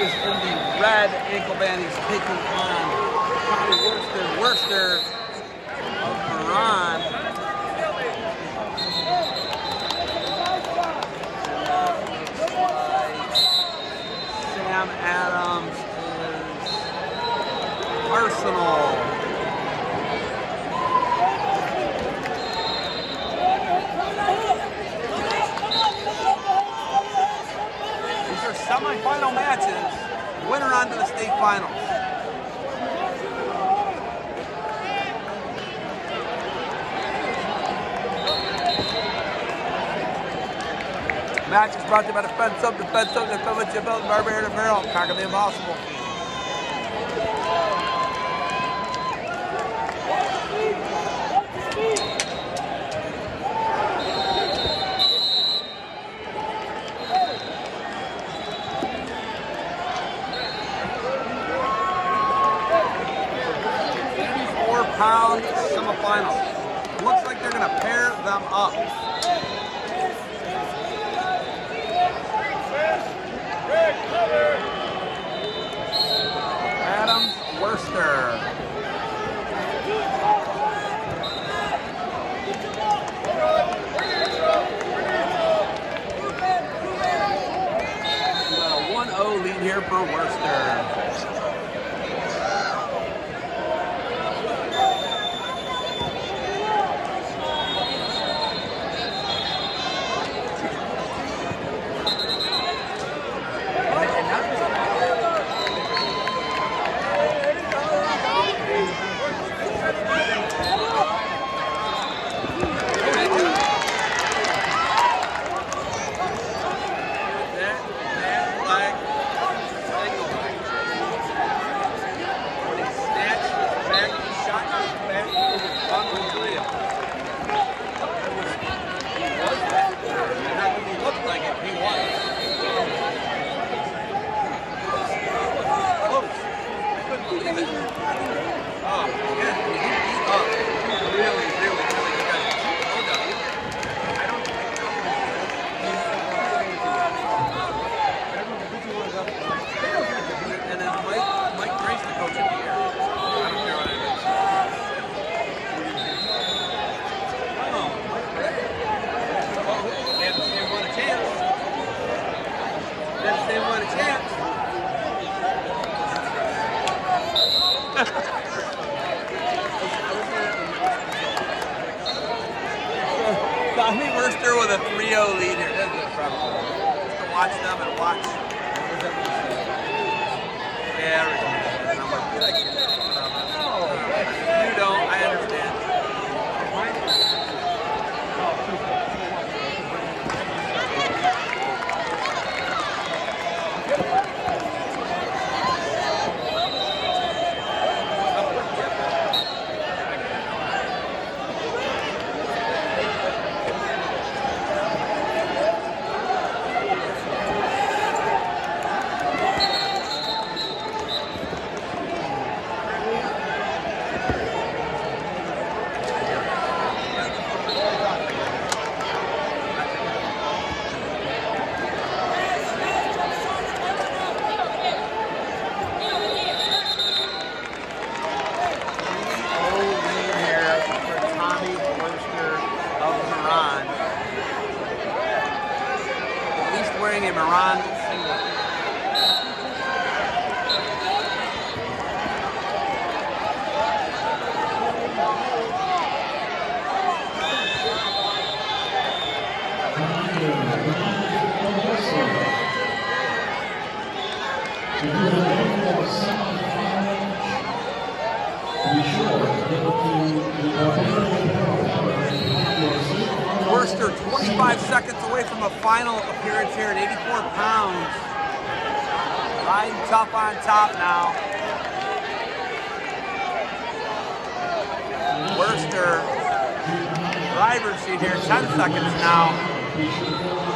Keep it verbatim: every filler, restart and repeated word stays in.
is in the red ankle band. He's taking on Tommy Worster. Worster of Moran. Sam Adams is Arsenal. Semi-final matches, winner on to the state finals. Match is brought to you by Defense Up, Defense Up, Defense Up, Defense Up, Barbarian Apparel, conquer the impossible. Pound semifinals. Looks like they're going to pair them up. Adams, Worster. one oh lead here for Worster. Tommy Worster with a three oh lead here. That's incredible. Just to watch them and watch. Yeah, and I'm like, you like it. You don't, I understand. Wearing a Moran singlet. Worster, twenty-five seconds away from a final appearance here at eighty-four pounds. Riding tough on top now. Worster, driver's seat here, ten seconds now.